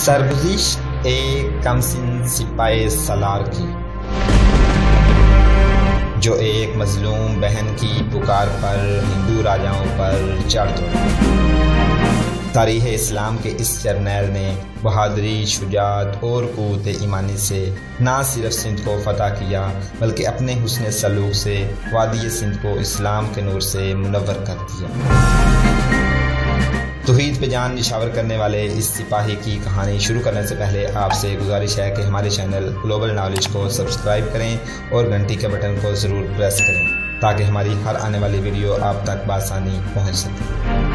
سرگزشت ایک کمسن سپاہی سالار کی، جو ایک مظلوم بہن کی پکار پر ہندو راجاؤں پر چڑھ دوڑا۔ تاریخ اسلام کے اس جرنیل نے بہادری، شجاعت اور قوت ایمانی سے نہ صرف سندھ کو فتح کیا بلکہ اپنے حسن سلوک سے وادی سندھ کو اسلام کے نور سے منور کر دیا۔ توحید پہ جان نشاور کرنے والے اس سپاہی کی کہانی شروع کرنے سے پہلے آپ سے گزارش ہے کہ ہمارے چینل گلوبل نالج کو سبسکرائب کریں اور گھنٹی کے بٹن کو ضرور پریس کریں تاکہ ہماری ہر آنے والی ویڈیو آپ تک بآسانی پہنچ سکے۔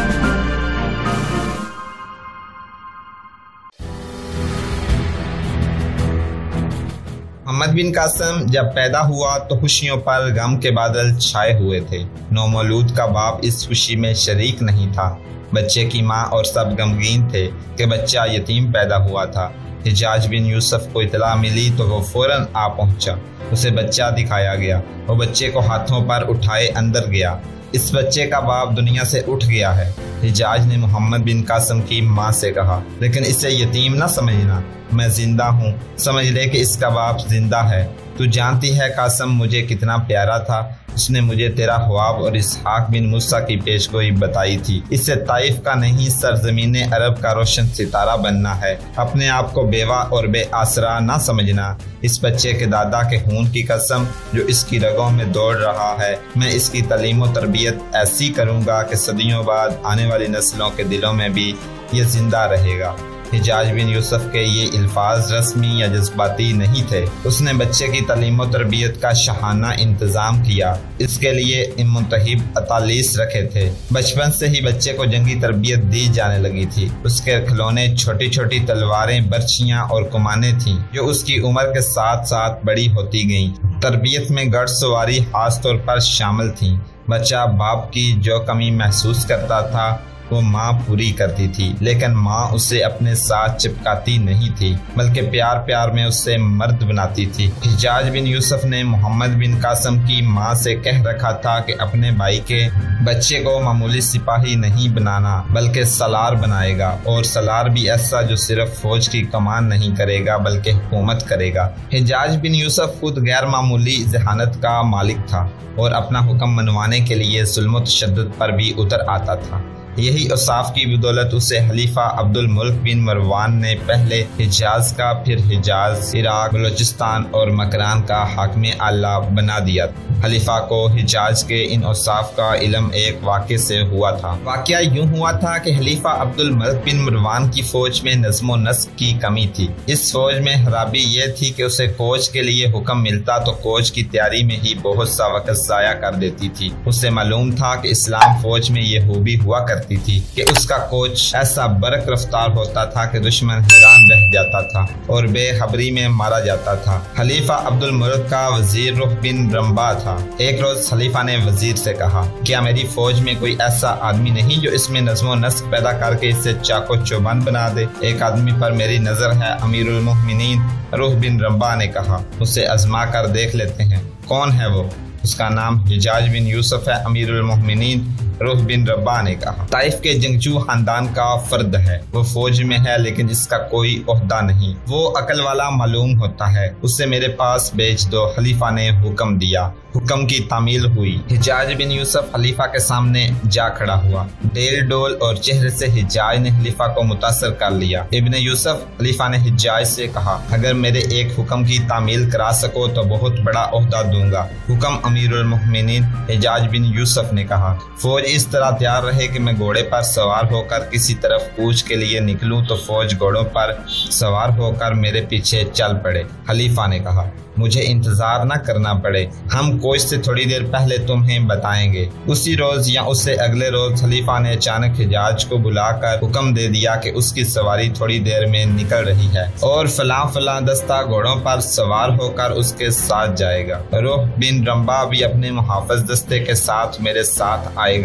محمد بن قاسم جب پیدا ہوا تو خوشیوں پر غم کے بادل چھائے ہوئے تھے۔ نومولود کا باپ اس خوشی میں شریک نہیں تھا۔ بچے کی ماں اور سب غمگین تھے کہ بچہ یتیم پیدا ہوا تھا۔ حجاج بن یوسف کو اطلاع ملی تو وہ فوراً آ پہنچا۔ اسے بچہ دکھایا گیا۔ وہ بچے کو ہاتھوں پر اٹھائے اندر گیا۔ اس بچے کا باپ دنیا سے اٹھ گیا ہے۔ حجاج نے محمد بن قاسم کی ماں سے کہا، لیکن اسے یتیم نہ سمجھنا، میں زندہ ہوں، سمجھ لے کہ اس کا باپ زندہ ہے۔ تو جانتی ہے قاسم مجھے کتنا پیارا تھا، اس نے مجھے تیرا خواب اور اسحاق بن موسیٰ کی پیش گوئی بتائی تھی۔ اس سے طائف کا نہیں سرزمین عرب کا روشن ستارہ بننا ہے۔ اپنے آپ کو بیوہ اور بے آسرا نہ سمجھنا۔ اس بچے کے دادا کے خون کی قسم جو اس کی رگوں میں دوڑ رہا ہے، میں اس کی تعلیم و تربیت ایسی کروں گا کہ صدیوں بعد آنے والی نسلوں کے دلوں میں بھی یہ زندہ رہے گا۔ حجاج بن یوسف کے یہ الفاظ رسمی یا جذباتی نہیں تھے۔ اس نے بچے کی تعلیم و تربیت کا شاہانہ انتظام کیا۔ اس کے لیے منتخب اطالیس رکھے تھے۔ بچپن سے ہی بچے کو جنگی تربیت دی جانے لگی تھی۔ اس کے کھلونے چھوٹی چھوٹی تلواریں، برچیاں اور کمانیں تھیں جو اس کی عمر کے ساتھ ساتھ بڑی ہوتی گئیں۔ تربیت میں گھڑ سواری خاص طور پر شامل تھی۔ بچہ باپ کی جو کمی محسوس کرتا تھا وہ ماں پوری کرتی تھی، لیکن ماں اسے اپنے ساتھ چپکاتی نہیں تھی بلکہ پیار پیار میں اسے مرد بناتی تھی۔ حجاج بن یوسف نے محمد بن قاسم کی ماں سے کہہ رکھا تھا کہ اپنے بھائی کے بچے کو معمولی سپاہی نہیں بنانا بلکہ سالار بنائے گا، اور سالار بھی ایسا جو صرف فوج کی کمان نہیں کرے گا بلکہ حکومت کرے گا۔ حجاج بن یوسف خود غیر معمولی ذہانت کا مالک تھا اور اپنا حکم منوانے کے لیے ظلم و تشدد پر بھی اتر آتا تھا۔ یہی اوصاف کی بدولت اسے خلیفہ عبد الملک بن مروان نے پہلے حجاز کا، پھر حجاز، عراق، بلوچستان اور مکران کا حاکم اعلیٰ بنا دیا۔ خلیفہ کو حجاز کے ان اوصاف کا علم ایک واقعے سے ہوا تھا۔ واقعہ یوں ہوا تھا کہ خلیفہ عبد الملک بن مروان کی فوج میں نظم و نسق کی کمی تھی۔ اس فوج میں خرابی یہ تھی کہ اسے کوچ کے لیے حکم ملتا تو کوچ کی تیاری میں ہی بہت سا وقت ضائع کر دیتی تھی۔ اسے معلوم تھا کہ اسلام فوج میں یہ خوبی ہوا کرتی تھی کہ اس کا کوچ ایسا برق رفتار ہوتا تھا کہ دشمن حیران رہ جاتا تھا اور بے خبری میں مارا جاتا تھا۔ خلیفہ عبد الملک کا وزیر روح بن رمبا تھا۔ ایک روز خلیفہ نے وزیر سے کہا، کیا میری فوج میں کوئی ایسا آدمی نہیں جو اس میں نظم و نسق پیدا کر کے اسے چاق و چوبند بنا دے؟ ایک آدمی پر میری نظر ہے، امیر المؤمنین روح بن رمبا نے کہا۔ اسے آزما کر دیکھ لیتے ہیں۔ کون ہے وہ؟ اس کا نام حجاج بن یوسف ہے، امیر المؤمنین روح بن ربا نے کہا۔ طائف کے جنگجو خاندان کا فرد ہے، وہ فوج میں ہے لیکن اس کا کوئی عہدہ نہیں، وہ عقل والا معلوم ہوتا ہے، اسے میرے پاس بھیج دو۔ خلیفہ نے حکم دیا۔ حکم کی تعمیل ہوئی۔ حجاج بن یوسف خلیفہ کے سامنے جا کھڑا ہوا۔ ڈیل ڈول اور چہرے سے حجاج نے خلیفہ کو متاثر کر لیا۔ ابن یوسف، خلیفہ نے حجاج سے کہا، اگر میرے ایک حکم کی تعمیل کرا سکو تو بہت بڑا عہدہ دوں گا۔ حکم امیر المؤمنین، حجاج بن یوسف نے کہا۔ فوج اس طرح تیار رہے کہ میں گھوڑے پر سوار ہو کر کسی طرف کوچ کے لیے نکلوں تو فوج گھوڑوں پر سوار ہو کر میرے پیچھے چل پڑے۔ خلیفہ نے کہا، مجھے انتظار نہ کرنا پڑے، ہم کوچ سے تھوڑی دیر پہلے تمہیں بتائیں گے۔ اسی روز یا اس سے اگلے روز خلیفہ نے اچانک حجاج کو بلا کر حکم دے دیا کہ اس کی سواری تھوڑی دیر میں نکل رہی ہے اور فلاں فلاں دستہ گھوڑوں پر سوار ہو کر اس کے ساتھ جائے گا۔ روح بن رمبا بھی اپنے محافظ دستے کے ساتھ میرے ساتھ آئے گا۔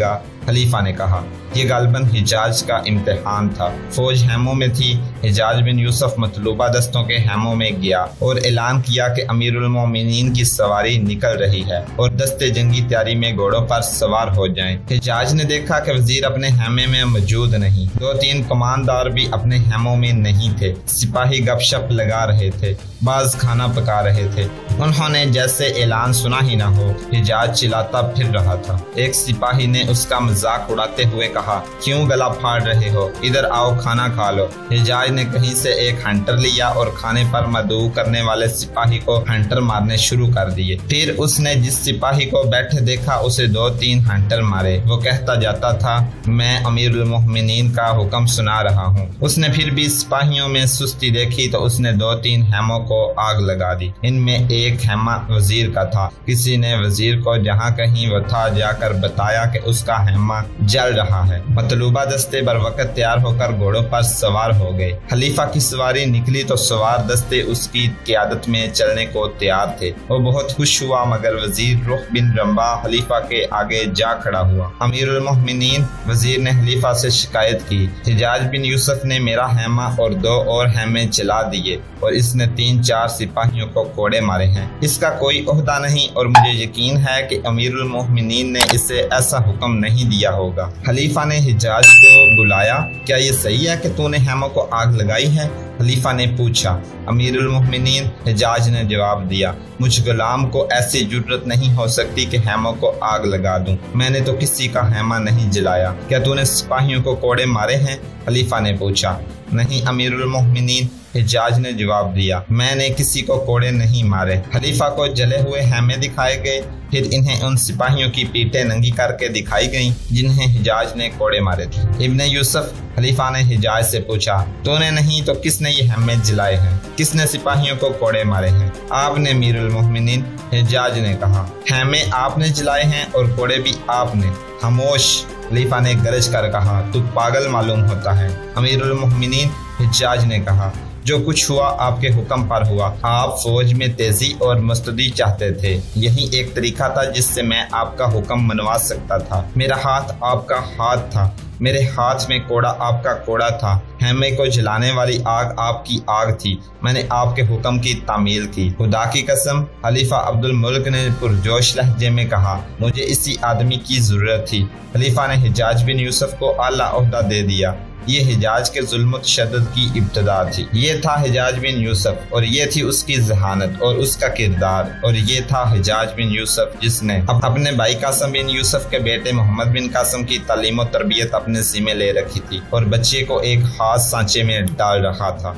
खलीफा ने कहा। यह गालबन हिजाज का इम्तिहान था। फौज हैमों में थी। हिजाज बिन यूसुफ मतलूबा दस्तों के हैमों में गया और ऐलान किया कि अमीरुल मोमिनीन की सवारी निकल रही है और दस्ते जंगी तैयारी में घोड़ों पर सवार हो जाएं। हिजाज ने देखा कि वजीर अपने हैमे में मौजूद नहीं। 2-3 कमानदार भी अपने हैमों में नहीं थे। सिपाही गपशप लगा रहे थे, बाज खाना पका रहे थे। उन्होंने जैसे ऐलान सुना ही न हो। हिजाज चिल्लाता फिर रहा था। एक सिपाही ने उसका मजाक उड़ाते हुए कहा, क्यों गला फाड़ रहे हो, इधर आओ खाना खा लो। हिजाज ने कहीं से एक हंटर लिया और खाने पर मदऊ करने वाले सिपाही को हंटर मारने शुरू कर दिए। फिर उसने जिस सिपाही को बैठे देखा उसे 2-3 हंटर मारे। वो कहता जाता था, मैं अमीरुल मोमिनीन का हुक्म सुना रहा हूँ। उसने फिर भी सिपाहियों में सुस्ती देखी तो उसने 2-3 हैमों को आग लगा दी। इनमें एक हैमा वजीर का था। किसी ने वजीर को जहाँ कहीं वो था जाकर बताया कि उसका हैमा जल रहा है। मतलूबा दस्ते बर वक्त तैयार होकर घोड़ों पर सवार हो गए। खलीफा की सवारी निकली तो सवार दस्ते उसकी क़ियादत में चलने को तैयार थे। वो बहुत खुश हुआ, मगर वजीर रुख बिन रंबा खलीफा के आगे जा खड़ा हुआ। अमीरुल मोमिनीन, वजीर ने खलीफा से शिकायत की, हिजाज बिन यूसुफ ने मेरा हैमा और 2 और हैमे जला दिए और इसने 3-4 सिपाहियों को कोड़े मारे हैं। इसका कोई ओहदा नहीं और मुझे यकीन है कि अमीरुल मोमिनीन ने इसे ऐसा हुक्म नहीं दिया होगा। खलीफा ने हिजाज को बुलाया, क्या ये सही है कि तूने हैमों को आग लगाई है? खलीफा ने पूछा। अमीरुल मोमिनीन, हिजाज ने जवाब दिया, मुझ गुलाम को ऐसी जुर्रत नहीं हो सकती कि हैमों को आग लगा दूं। मैंने तो किसी का हैमा नहीं जलाया। क्या तूने सिपाहियों को कोड़े मारे हैं? खलीफा ने पूछा। नहीं अमीरुल मोमिनीन, हिजाज ने जवाब दिया, मैंने किसी को कोड़े नहीं मारे। खलीफा को जले हुए हैमे दिखाए गए। फिर इन्हें उन सिपाहियों की पीठें नंगी करके दिखाई गईं जिन्हें हिजाज ने कोड़े मारे थे। इब्ने यूसुफ, खलीफा ने हिजाज से पूछा, तूने नहीं तो किसने ये हैमे जलाए हैं? किसने सिपाहियों को कोड़े मारे हैं? आपने अमीरुल मोमिनीन, हिजाज ने कहा। हैमे आपने जलाए हैं और कोड़े भी आपने? खामोश, खलीफा ने गरज कर कहा, तू पागल मालूम होता है। अमीरुल मोमिनीन, हिजाज ने कहा, जो कुछ हुआ आपके हुक्म पर हुआ। आप फौज में तेजी और मुस्तदी चाहते थे। यही एक तरीका था जिससे मैं आपका हुक्म मनवा सकता था। मेरा हाथ आपका हाथ था, मेरे हाथ में कोड़ा आपका कोड़ा था। हैमे को जलाने वाली आग आपकी आग थी। मैंने आपके हुक्म की तामील की। खुदा की कसम, खलीफा अब्दुल मुल्क ने पुरजोश लहजे में कहा, मुझे इसी आदमी की जरूरत थी। खलीफा ने हिजाज बिन यूसुफ को आला ओहदा दे दिया। ये हिजाज के जुल्म तशद्दुद की इब्तिदा थी। ये था हिजाज बिन यूसुफ और ये थी उसकी जहानत और उसका किरदार। और ये था हिजाज बिन यूसुफ जिसने अपने भाई कासिम बिन यूसुफ के बेटे मोहम्मद बिन कासिम की तालीम और तरबियत अपने सीने ले रखी थी और बच्चे को एक खास सांचे में डाल रखा था।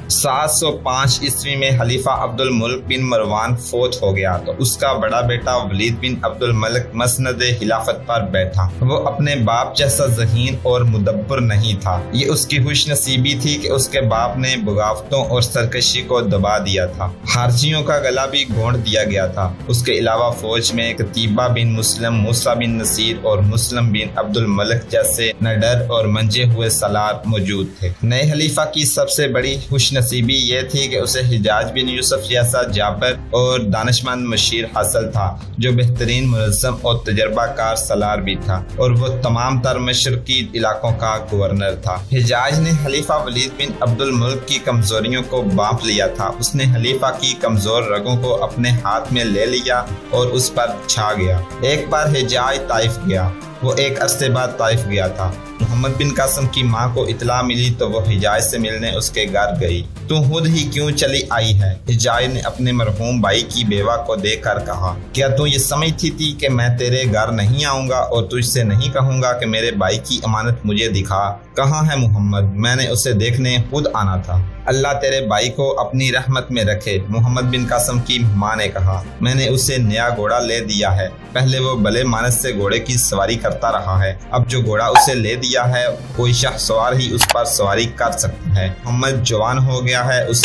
705 ईस्वी में खलीफा अब्दुल मुल्क बिन मरवान फोत हो गया तो उसका बड़ा बेटा वलीद बिन अब्दुल मलिक मसनद खिलाफत पर बैठा। वो अपने बाप जैसा ज़हीन और मुदब्बर नहीं था। ये उसकी खुश नसीबी थी कि उसके बाप ने बगावतों और सरकशी को दबा दिया था। खारजियों का गला भी घोंट दिया गया था। उसके अलावा फौज में कतीबा बिन मुस्लिम, मूसा बिन नसीर और मुस्लिम बिन अब्दुल मलिक जैसे नडर और मंजे हुए सलार मौजूद थे। नए खलीफा की सबसे बड़ी खुश नसीबी ये थी कि उसे हिजाज बिन यूसुफ जैसा जाबर और दानिशमंद मशीर हासिल था जो बेहतरीन मुनज़्ज़म और तजर्बाकार सलार भी था और वो तमाम तर मशरकी इलाकों का गवर्नर था। हिजाज ने खलीफा वलीद बिन अब्दुल मुल्क की कमजोरियों को बांप लिया था। उसने खलीफा की कमजोर रगों को अपने हाथ में ले लिया और उस पर छा गया। एक बार हिजाज ताइफ गया। वो एक अरसे बाद ताइफ गया था। मोहम्मद बिन कासिम की माँ को इतला मिली तो वो हिजाज से मिलने उसके घर गई। तू खुद ही क्यों चली आई है? हिजाज ने अपने मरहूम भाई की बेवा को देखकर कहा, क्या तू ये समझती थी कि मैं तेरे घर नहीं आऊंगा और तुझसे नहीं कहूंगा कि मेरे भाई की अमानत मुझे दिखा? कहाँ है मोहम्मद? मैंने उसे देखने खुद आना था। अल्लाह तेरे भाई को अपनी रहमत में रखे। मोहम्मद बिन कासिम की माँ ने कहा, मैंने उसे नया घोड़ा ले दिया है। पहले वो भले मानस से घोड़े की सवारी करता रहा है। अब जो घोड़ा उसे ले दिया है कोई शाह सवार ही उस पर सवारी कर सकता है। मोहम्मद जवान हो गया है, उसे अब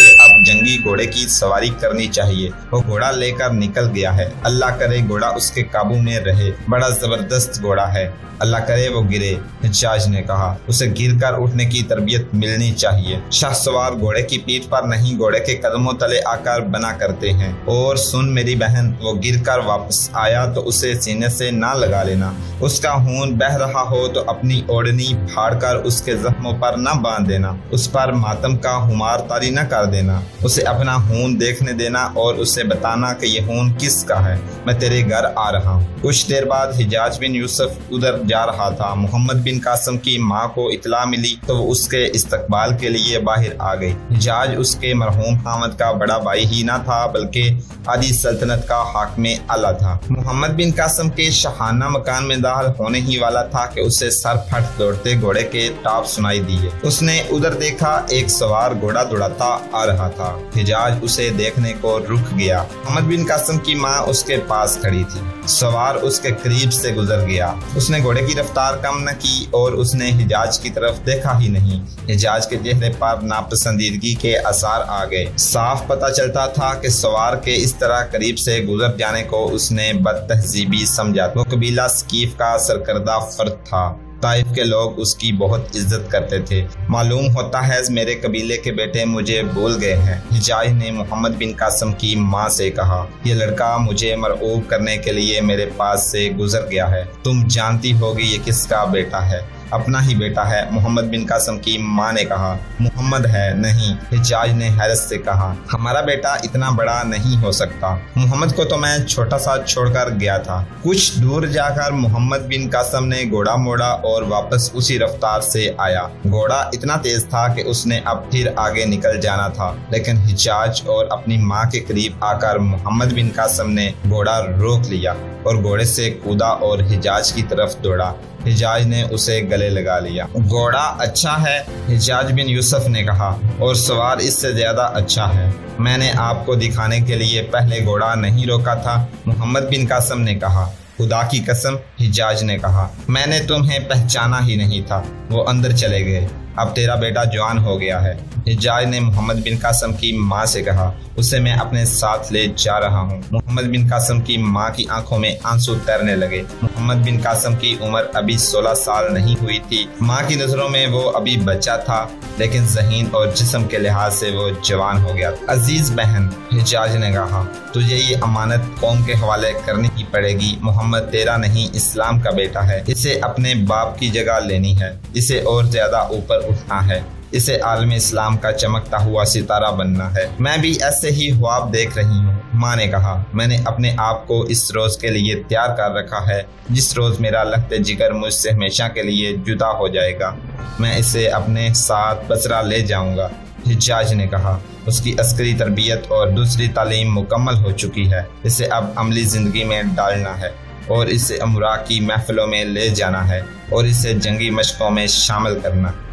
जंगी घोड़े की सवारी करनी चाहिए। वो घोड़ा लेकर निकल गया है। अल्लाह करे घोड़ा उसके काबू में रहे। बड़ा जबरदस्त घोड़ा है। अल्लाह करे वो गिरे। हिजाज ने कहा, उसे गिरकर उठने की तरबियत मिलनी चाहिए। शाहसवार घोड़े की पीठ पर नहीं, घोड़े के कदमों तले आकर बना करते हैं। और सुन मेरी बहन, वो गिरकर वापस आया तो उसे सीने से ना लगा लेना। उसका खून बह रहा हो तो अपनी ओढ़नी फाड़कर उसके जख्मों पर न बांध देना। उस पर मातम का हुमार तारी न कर देना। उसे अपना खून देखने देना और उसे बताना कि ये खून किसका है। मैं तेरे घर आ रहा हूँ। कुछ देर बाद हिजाज बिन यूसुफ उधर जा रहा था। मोहम्मद बिन कासिम की माँ को इत्तला मिली तो वो उसके इस्तकबाल के लिए बाहर आ गई। हिजाज उसके मरहूम हामिद का बड़ा भाई ही न था बल्कि आदि सल्तनत का हाकिम आला था। मोहम्मद बिन कासिम के शाहाना मकान में दाखिल होने ही वाला था कि उसे सर फट दौड़ते घोड़े के टाप सुनाई दिए। उसने उधर देखा, एक सवार घोड़ा दौड़ाता आ रहा था। हिजाज उसे देखने को रुक गया। मोहम्मद बिन कासिम की माँ उसके पास खड़ी थी। सवार उसके करीब से गुजर गया। उसने घोड़े की रफ्तार कम न की और उसने हिजाज की तरफ देखा ही नहीं। हिजाज के चेहरे पर नापसंदीदगी के आसार आ गए। साफ पता चलता था कि सवार के इस तरह करीब से गुजर जाने को उसने बदतहजीबी समझा। वो कबीला सकीफ का सरकर्दा फर्द था। ताइफ के लोग उसकी बहुत इज्जत करते थे। मालूम होता है मेरे कबीले के बेटे मुझे भूल गए हैं। हिजाज ने मोहम्मद बिन कासिम की माँ से कहा, ये लड़का मुझे मरऊब करने के लिए मेरे पास से गुजर गया है। तुम जानती होगी ये किसका बेटा है? अपना ही बेटा है। मोहम्मद बिन कासिम की माँ ने कहा, मोहम्मद है। नहीं, हिजाज ने हैरत से कहा, हमारा बेटा इतना बड़ा नहीं हो सकता। मोहम्मद को तो मैं छोटा सा छोड़कर गया था। कुछ दूर जाकर मोहम्मद बिन कासिम ने घोड़ा मोड़ा और वापस उसी रफ्तार से आया। घोड़ा इतना तेज था कि उसने अब फिर आगे निकल जाना था, लेकिन हिजाज और अपनी माँ के करीब आकर मोहम्मद बिन कासिम ने घोड़ा रोक लिया और घोड़े से कूदा और हिजाज की तरफ दौड़ा। हिजाज ने उसे गले लगा लिया। घोड़ा अच्छा है, हिजाज बिन यूसुफ ने कहा, और सवार इससे ज्यादा अच्छा है। मैंने आपको दिखाने के लिए पहले घोड़ा नहीं रोका था। मोहम्मद बिन कासिम ने कहा, खुदा की कसम। हिजाज ने कहा, मैंने तुम्हें पहचाना ही नहीं था। वो अंदर चले गए। अब तेरा बेटा जवान हो गया है। हिजाज ने मोहम्मद बिन कासिम की माँ से कहा, उसे मैं अपने साथ ले जा रहा हूँ। मोहम्मद बिन कासिम की माँ की आंखों में आंसू तैरने लगे। मोहम्मद बिन कासिम की उम्र अभी 16 साल नहीं हुई थी। माँ की नजरों में वो अभी बच्चा था, लेकिन ज़हीन और जिस्म के लिहाज से वो जवान हो गया। अजीज बहन, हिजाज ने कहा, तुझे ये अमानत कौम के हवाले करनी ही पड़ेगी। मोहम्मद तेरा नहीं, इस्लाम का बेटा है। इसे अपने बाप की जगह लेनी है। इसे और ज्यादा ऊपर उठना है। इसे आलम इस्लाम का चमकता हुआ सितारा बनना है। मैं भी ऐसे ही ख्वाब देख रही हूँ। माँ ने कहा, मैंने अपने आप को इस रोज के लिए तैयार कर रखा है जिस रोज मेरा लख्त जिगर मुझसे हमेशा के लिए जुदा हो जाएगा। मैं इसे अपने साथ बसरा ले जाऊंगा। हिजाज ने कहा, उसकी अस्करी तरबियत और दूसरी तालीम मुकम्मल हो चुकी है। इसे अब अमली जिंदगी में डालना है और इसे अमरा की महफिलों में ले जाना है और इसे जंगी मशकों में शामिल करना।